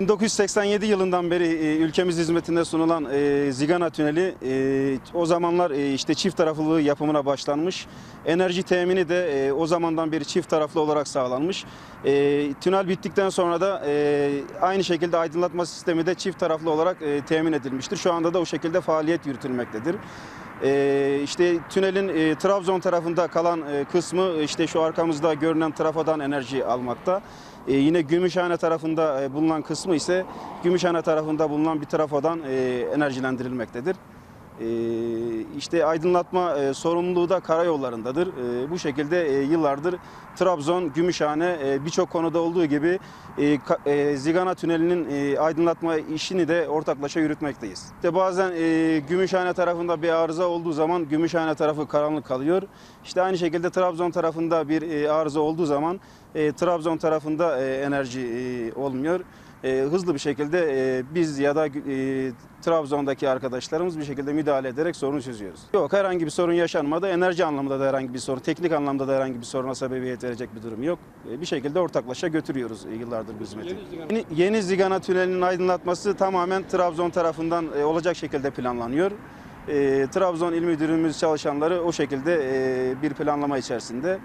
1987 yılından beri ülkemiz hizmetinde sunulan Zigana Tüneli o zamanlar işte çift taraflılığı yapımına başlanmış. Enerji temini de o zamandan beri çift taraflı olarak sağlanmış. Tünel bittikten sonra da aynı şekilde aydınlatma sistemi de çift taraflı olarak temin edilmiştir. Şu anda da o şekilde faaliyet yürütülmektedir. İşte tünelin Trabzon tarafında kalan kısmı işte şu arkamızda görünen trafodan enerji almakta. Yine Gümüşhane tarafında bulunan kısmı ise Gümüşhane tarafında bulunan bir trafodan enerjilendirilmektedir. İşte aydınlatma sorumluluğu da karayollarındadır. Bu şekilde yıllardır Trabzon, Gümüşhane birçok konuda olduğu gibi Zigana Tüneli'nin aydınlatma işini de ortaklaşa yürütmekteyiz. İşte bazen Gümüşhane tarafında bir arıza olduğu zaman Gümüşhane tarafı karanlık kalıyor. İşte aynı şekilde Trabzon tarafında bir arıza olduğu zaman Trabzon tarafında enerji olmuyor. Hızlı bir şekilde biz ya da Trabzon'daki arkadaşlarımız bir şekilde müdahale ederek sorunu çözüyoruz. Yok, herhangi bir sorun yaşanmadı. Enerji anlamında da herhangi bir sorun, teknik anlamda da herhangi bir soruna sebebiyet verecek bir durum yok. Bir şekilde ortaklaşa götürüyoruz yıllardır bu hizmeti. Yeni Zigana Tüneli'nin aydınlatması tamamen Trabzon tarafından olacak şekilde planlanıyor. Trabzon İl Müdürlüğümüz çalışanları o şekilde bir planlama içerisinde.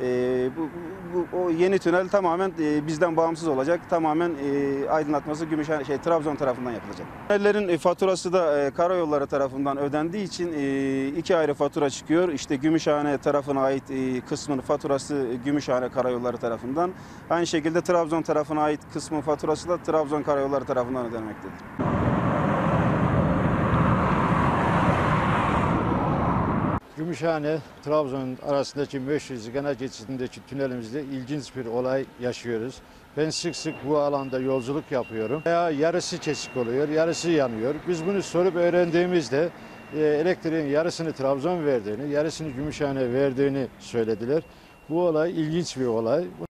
O yeni tünel tamamen bizden bağımsız olacak. Tamamen aydınlatması Trabzon tarafından yapılacak. Tünellerin faturası da karayolları tarafından ödendiği için iki ayrı fatura çıkıyor. İşte Gümüşhane tarafına ait kısmın faturası Gümüşhane Karayolları tarafından. Aynı şekilde Trabzon tarafına ait kısmın faturası da Trabzon Karayolları tarafından ödenmektedir. Gümüşhane, Trabzon arasındaki meşhur Zigana geçidindeki tünelimizde ilginç bir olay yaşıyoruz. Ben sık sık bu alanda yolculuk yapıyorum. Yarısı kesik oluyor, yarısı yanıyor. Biz bunu sorup öğrendiğimizde elektriğin yarısını Trabzon verdiğini, yarısını Gümüşhane verdiğini söylediler. Bu olay ilginç bir olay.